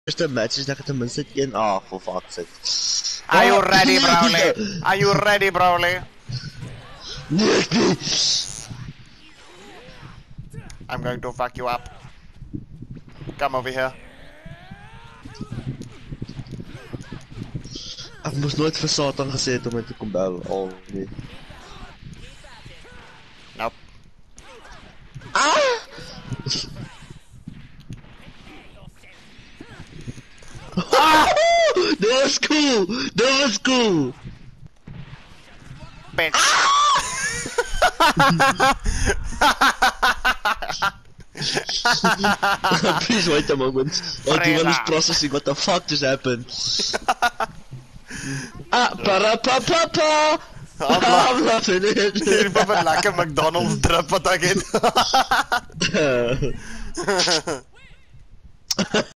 Eerste match is dat je tenminste in. Oh, for fuck's sake. Are you ready, Broly? Are you ready, Broly? I'm going to fuck you up. Come over here. Ik moest nooit voor Satan gezeten om met te komen bellen. Oh nee. Nope. Ah! Ah! Dat was cool! Dat was cool! Bitch. Please wait a moment. Divan is processing what the fuck just happened. Ah, para-pa-pa-pa! I'm loving it! Hier is een lekker McDonald's drip wat ik eet.